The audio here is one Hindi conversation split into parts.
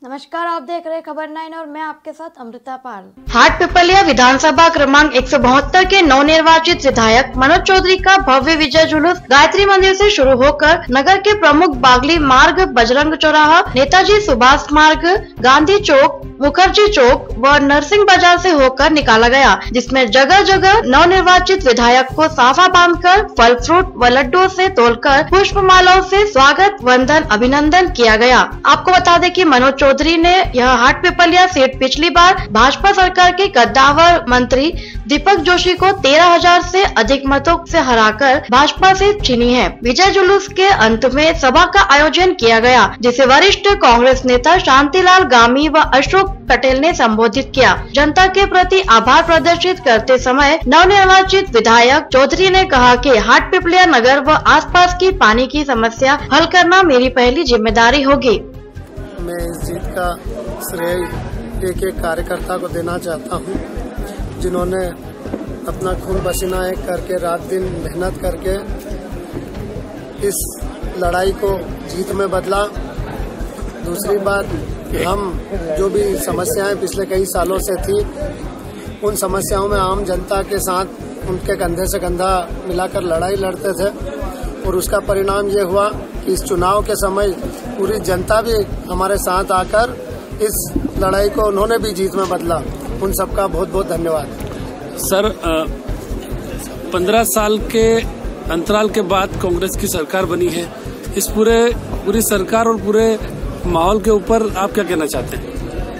नमस्कार, आप देख रहे हैं खबर 9 और मैं आपके साथ अमृता पाल। हाटपिपलिया विधानसभा क्रमांक 172 के नवनिर्वाचित विधायक मनोज चौधरी का भव्य विजय जुलूस गायत्री मंदिर से शुरू होकर नगर के प्रमुख बागली मार्ग, बजरंग चौराहा, नेताजी सुभाष मार्ग, गांधी चौक, मुखर्जी चौक व नरसिंह बाजार से होकर निकाला गया, जिसमें जगह जगह नवनिर्वाचित विधायक को साफा बांधकर फल फ्रूट व लड्डुओं से तोलकर पुष्प मालाओं से स्वागत, वंदन, अभिनंदन किया गया। आपको बता दें कि मनोज चौधरी ने यह हाटपिपलिया सीट पिछली बार भाजपा सरकार के कद्दावर मंत्री दीपक जोशी को 13,000 से अधिक मतों से हराकर भाजपा से छीनी है। विजय जुलूस के अंत में सभा का आयोजन किया गया, जिसे वरिष्ठ कांग्रेस नेता शांतिलाल गामी व अशोक पटेल ने संबोधित किया। जनता के प्रति आभार प्रदर्शित करते समय नवनिर्वाचित विधायक चौधरी ने कहा कि हाटपिपलिया नगर व आसपास की पानी की समस्या हल करना मेरी पहली जिम्मेदारी होगी। मैं इस जीत का श्रेय एक एक कार्यकर्ता को देना चाहता हूं, जिन्होंने अपना खून पसीना एक करके रात दिन मेहनत करके इस लड़ाई को जीत में बदला। दूसरी बात, हम जो भी समस्याएं पिछले कई सालों से थी, उन समस्याओं में आम जनता के साथ उनके कंधे से कंधा मिलाकर लड़ाई लड़ते थे और उसका परिणाम ये हुआ कि इस चुनाव के समय पूरी जनता भी हमारे साथ आकर इस लड़ाई को उन्होंने भी जीत में बदला। उन सबका बहुत बहुत धन्यवाद। सर, 15 साल के अंतराल के बाद कांग्रेस की सरकार बनी है। इस पूरी सरकार और पूरे माहौल के ऊपर आप क्या कहना चाहते हैं?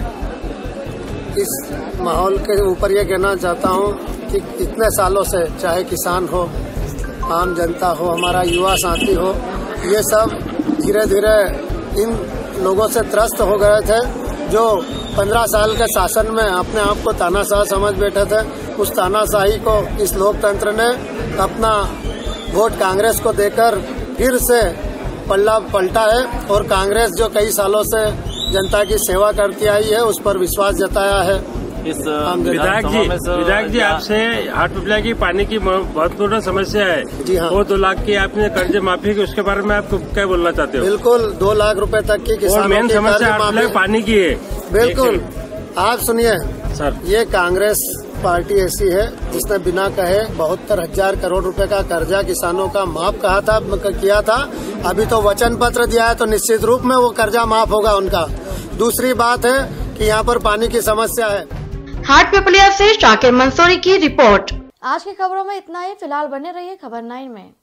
इस माहौल के ऊपर ये कहना चाहता हूँ कि इतने सालों से चाहे किसान हो, आम जनता हो, हमारा युवा साथी हो, ये सब धीरे धीरे इन लोगों से त्रस्त हो गए थे जो 15 साल के शासन में अपने आप को तानाशाह समझ बैठे थे। उस तानाशाही को इस लोकतंत्र ने अपना वोट कांग्रेस को देकर फिर से पल्ला पलटा है और कांग्रेस जो कई सालों से जनता की सेवा करती आई है, उस पर विश्वास जताया है। इस विधायक जी आपसे हाटपिपलिया की पानी की महत्वपूर्ण समस्या है। जी हाँ। वो 2 लाख की आपने कर्ज माफी की, उसके बारे में आप क्या बोलना चाहते हो? बिल्कुल, 2 लाख रुपए तक की किसानों की समस्या पानी की है। बिल्कुल, आप सुनिए सर, ये कांग्रेस पार्टी ऐसी है जिसने बिना कहे 72,000 करोड़ रुपए का कर्जा किसानों का माफ किया था। अभी तो वचन पत्र दिया है, तो निश्चित रूप में वो कर्जा माफ होगा उनका। दूसरी बात है कि यहाँ पर पानी की समस्या है। हाटपिपलिया से शाकिर मंसूरी की रिपोर्ट। आज की खबरों में इतना ही। फिलहाल बने रहिए खबर 9 में।